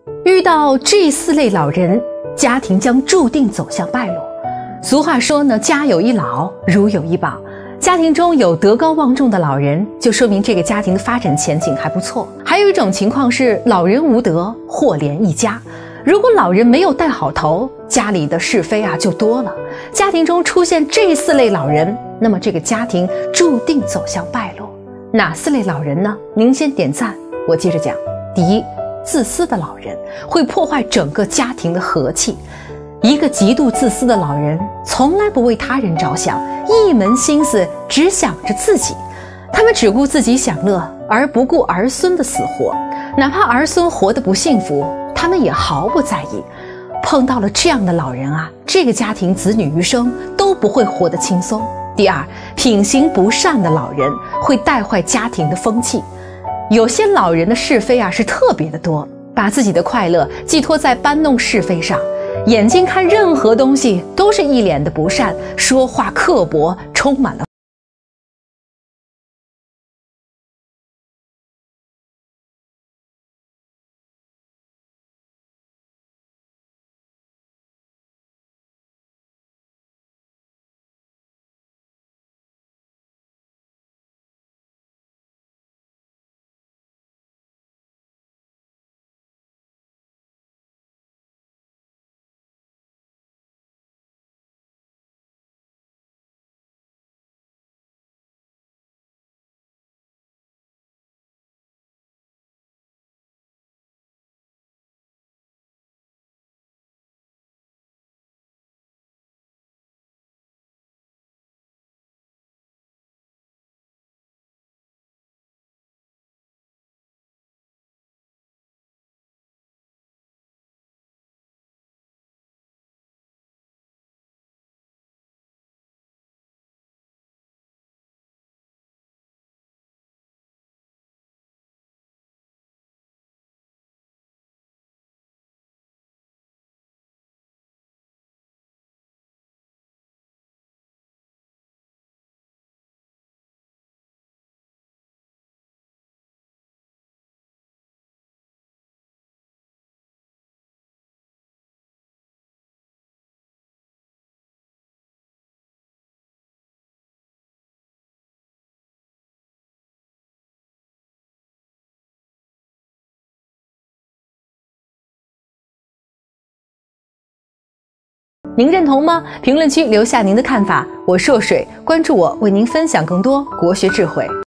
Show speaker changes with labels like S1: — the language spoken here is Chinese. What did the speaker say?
S1: 遇到这4类老人，家庭将注定走向败落。俗话说呢，家有一老，如有一宝。家庭中有德高望重的老人，就说明这个家庭的发展前景还不错。还有一种情况是老人无德，祸连一家。如果老人没有带好头，家里的是非就多了。家庭中出现这4类老人，那么这个家庭注定走向败落。哪4类老人呢？您先点赞，我接着讲。第一，自私的老人会破坏整个家庭的和气。一个极度自私的老人，从来不为他人着想，一门心思只想着自己。他们只顾自己享乐，而不顾儿孙的死活。哪怕儿孙活得不幸福，他们也毫不在意。碰到了这样的老人这个家庭子女余生都不会活得轻松。第二，品行不善的老人会带坏家庭的风气。有些老人的是非是特别的多，把自己的快乐寄托在搬弄是非上，眼睛看任何东西都是一脸的不善，说话刻薄，充满了您认同吗？评论区留下您的看法。我硕水，关注我，为您分享更多国学智慧。